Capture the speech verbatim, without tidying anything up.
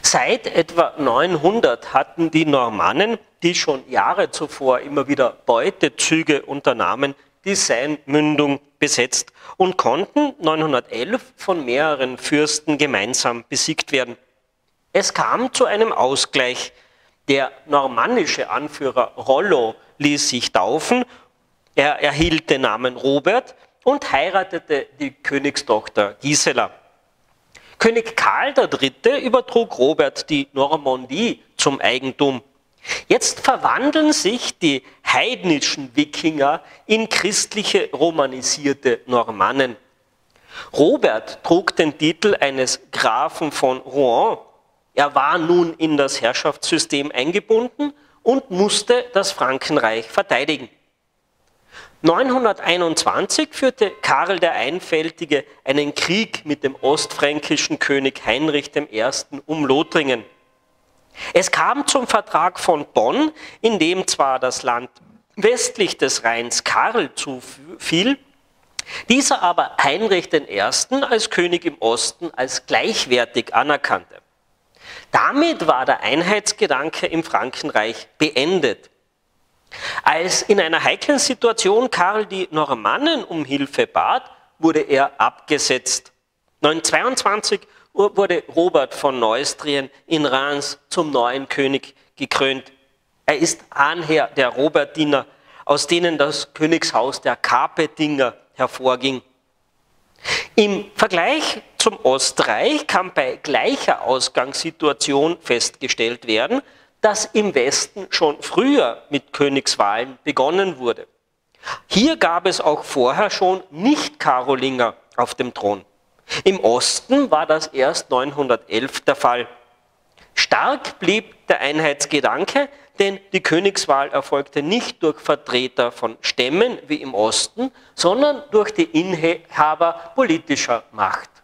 Seit etwa neunhundert hatten die Normannen, die schon Jahre zuvor immer wieder Beutezüge unternahmen, die Seinmündung besetzt und konnten neunhundertelf von mehreren Fürsten gemeinsam besiegt werden. Es kam zu einem Ausgleich. Der normannische Anführer Rollo ließ sich taufen, er erhielt den Namen Robert und heiratete die Königstochter Gisela. König Karl der Dritte übertrug Robert die Normandie zum Eigentum. Jetzt verwandeln sich die heidnischen Wikinger in christliche romanisierte Normannen. Robert trug den Titel eines Grafen von Rouen. Er war nun in das Herrschaftssystem eingebunden und musste das Frankenreich verteidigen. neunhunderteinundzwanzig führte Karl der Einfältige einen Krieg mit dem ostfränkischen König Heinrich der Erste um Lothringen. Es kam zum Vertrag von Bonn, in dem zwar das Land westlich des Rheins Karl zufiel, dieser aber Heinrich der Erste als König im Osten als gleichwertig anerkannte. Damit war der Einheitsgedanke im Frankenreich beendet. Als in einer heiklen Situation Karl die Normannen um Hilfe bat, wurde er abgesetzt. neunzehnhundertzweiundzwanzig wurde Robert von Neustrien in Reims zum neuen König gekrönt. Er ist Ahnherr der Robertiner, aus denen das Königshaus der Kapetinger hervorging. Im Vergleich zum Ostreich kann bei gleicher Ausgangssituation festgestellt werden, dass im Westen schon früher mit Königswahlen begonnen wurde. Hier gab es auch vorher schon Nicht-Karolinger auf dem Thron. Im Osten war das erst neunhundertelf der Fall. Stark blieb der Einheitsgedanke, denn die Königswahl erfolgte nicht durch Vertreter von Stämmen wie im Osten, sondern durch die Inhaber politischer Macht.